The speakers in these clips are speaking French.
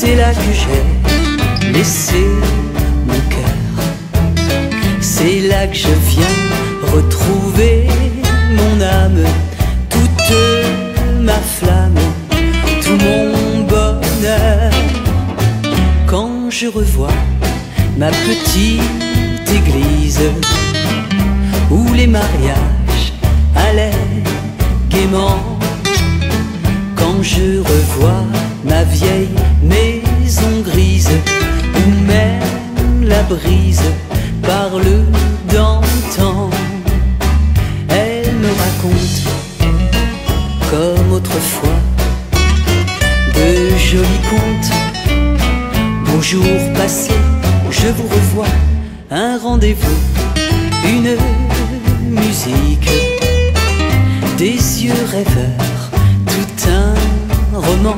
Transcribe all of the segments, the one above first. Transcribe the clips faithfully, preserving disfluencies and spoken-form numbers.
c'est là que j'ai laissé mon cœur. C'est là que je viens retrouver mon âme, toute ma flamme, tout mon bonheur. Quand je revois ma petite église où les mariages allaient gaiement, quand je revois ma vieille maison grise où même la brise parle d'antan, elle me raconte comme autrefois de jolis contes. Bonjour passé, je vous revois, un rendez-vous, une musique, des yeux rêveurs, tout un roman,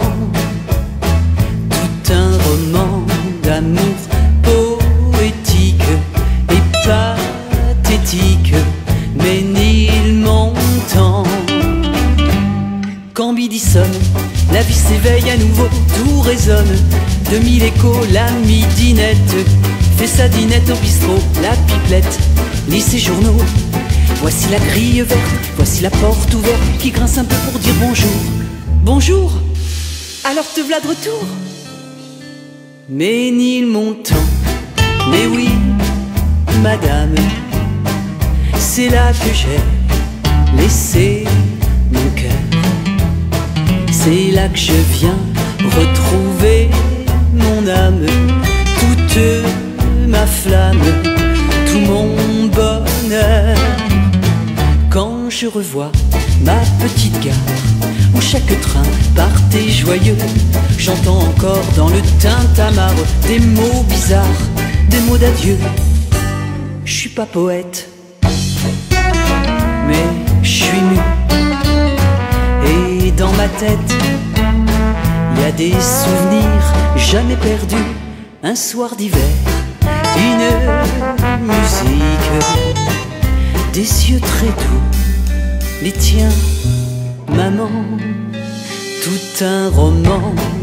tout un roman d'amour poétique et pathétique, mais nil montant. Quand midi sonne, la vie s'éveille à nouveau, tout résonne de mille échos. La midinette fait sa dinette au bistrot, la pipelette lit ses journaux. Voici la grille verte, voici la porte ouverte qui grince un peu pour dire bonjour. Bonjour, alors te v'là de retour. Mais nil montant, mais oui, madame, c'est là que j'ai laissé mon cœur. C'est là que je viens retrouver mon âme, toute ma flamme, tout mon bonheur. Quand je revois ma petite gare où chaque train partait joyeux, j'entends encore dans le tintamarre des mots bizarres, des mots d'adieu. Je suis pas poète, mais je suis mu. Et dans ma tête, il y a des souvenirs jamais perdus. Un soir d'hiver, une musique, des yeux très doux, les tiens, maman, tout un roman